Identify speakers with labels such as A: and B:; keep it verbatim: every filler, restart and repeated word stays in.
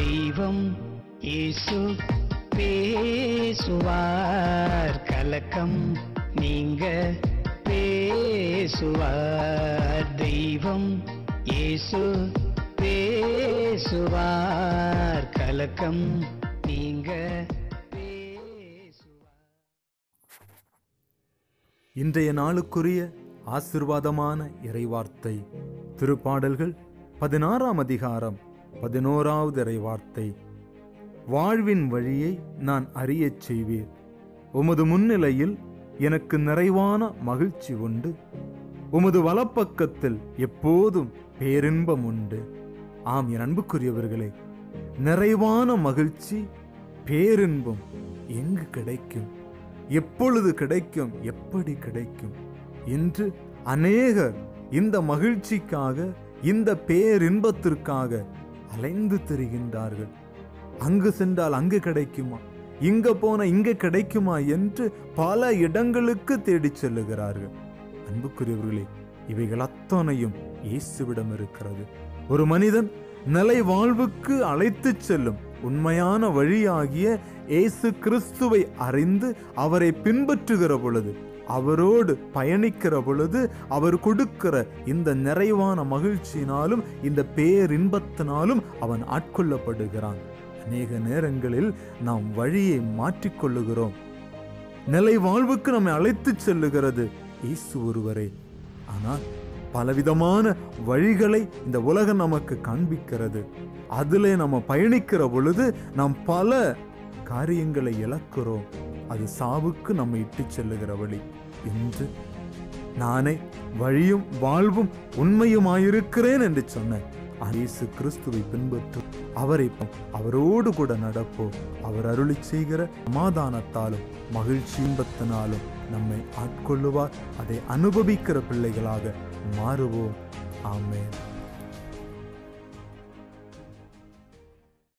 A: தெய்வம் இயேசு பேசுவார், கலக்கம் நீங்க பேசுவார். தெய்வம் இயேசு பேசுவார், கலக்கம் நீங்க பேசுவார்.
B: இன்றைய நாளுக்குரிய ஆசீர்வாதமான இறைவார்த்தை திருப்பாடல்கள் பதினாறாம் அதிகாரம் பதினோராவது இறைவார்த்தை. வாழ்வின் வழியை நான் அறியச் செய்வீர், உமது முன்னிலையில் எனக்கு நிறைவான மகிழ்ச்சி உண்டு, உமது வலப்பக்கத்தில் எப்போதும் பேரின்பம் உண்டு. ஆம் என் அன்புக்குரியவர்களே, நிறைவான மகிழ்ச்சி பேரின்பம் எங்கு கிடைக்கும், எப்பொழுது கிடைக்கும், எப்படி கிடைக்கும் என்று அநேகர் இந்த மகிழ்ச்சிக்காக, இந்த பேரின்பத்திற்காக அலைந்து திரிகின்றார்கள். அங்கு சென்றால் அங்கு கிடைக்குமா, இங்க போன இங்க கிடைக்குமா என்று பல இடங்களுக்கு தேடிச் செல்லுகிறார்கள். அன்புக்குரியவர்களே, இவைகள் அத்தனையும் இயேசுவிடம் இருக்கிறது. ஒரு மனிதன் நிலை வாழ்வுக்கு அழைத்து செல்லும் உண்மையான வழியாகிய இயேசு கிறிஸ்துவை அறிந்து அவரை பின்பற்றுகிற பொழுது, அவரோடு பயணிக்கிற பொழுது, அவர் கொடுக்கிற இந்த நிறைவான மகிழ்ச்சியினாலும் இந்த பேரின்பத்தினாலும் அவன் ஆட்கொள்ளப்படுகிறான். அநேக நேரங்களில் நாம் வழியை மாற்றிக்கொள்ளுகிறோம். நிலை வாழ்வுக்கு நம்மை அழைத்து செல்லுகிறது இயேசு ஒருவரே. ஆனால் பலவிதமான வழிகளை இந்த உலகம் நமக்கு காண்பிக்கிறது. அதிலே நம்ம பயணிக்கிற பொழுது நாம் பல காரியங்களை இழக்கிறோம். அது சாவுக்கு நம்மை இட்டு செல்லுகிற வழி. என்று நானே வழியும் வாழ்வும் உண்மையுமாயிருக்கிறேன் என்று சொன்ன இயேசு கிறிஸ்துவை பின்பற்றும், அவரை அவரோடு கூட நடப்போம். அவர் அருளி செய்கிற சமாதானத்தாலும் மகிழ்ச்சி இன்பத்தினாலும் நம்மை ஆட்கொள்ளுவார். அதை அனுபவிக்கிற பிள்ளைகளாக மாறுவோம். ஆமென்.